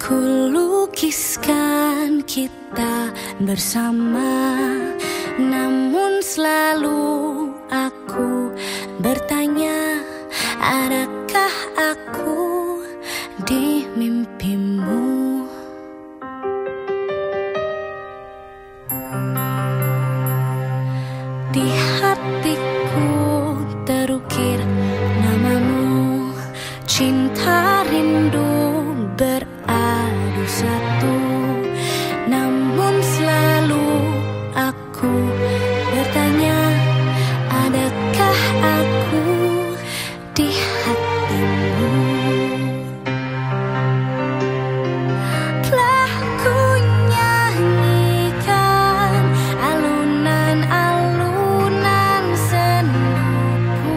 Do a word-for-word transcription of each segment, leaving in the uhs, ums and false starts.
Ku lukiskan kita bersama, namun selalu aku bertanya, adakah aku di mimpimu? Di hatiku terukir namamu, cinta rindu beradu satu, namun selalu aku bertanya, adakah aku di hatimu? Telah ku nyanyikan alunan-alunan senduku,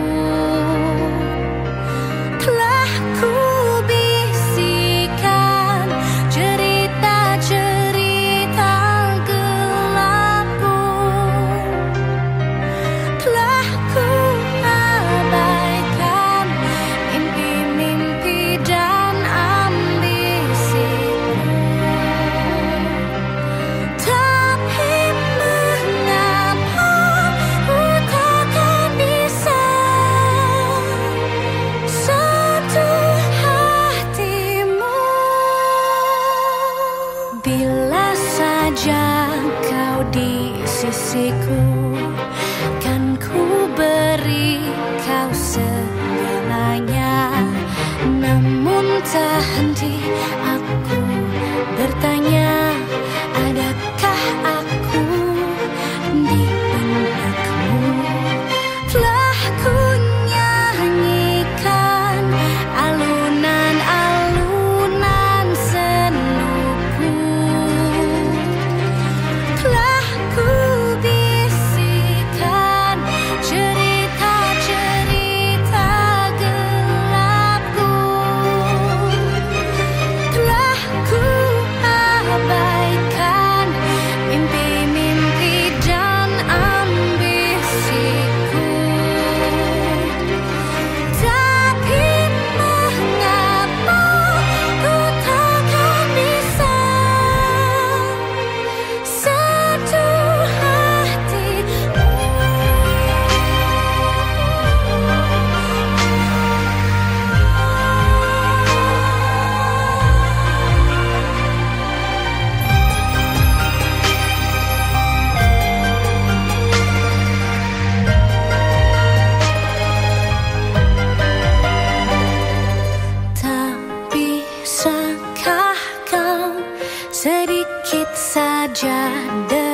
telah ku bisikan cerita-cerita gelapku, telah ku abaikan mimpi-mimpi dan ambisiku. Tapi mengapa ku takkan bisa sentuh hatimu? Bila saja kau di sisiku, kan ku beri kau segalanya, namun tak henti aku bertanya, adakah aku di benakmu? Telah ku nyanyikan alunan-alunan senduku, telah ku bisikan cerita-cerita gelapku, telah ku abaikan mimpi-mimpi dan ambisiku. Tapi mengapa ku takkan bisa sentuh hatimu? Tak bisakah kau sedikit saja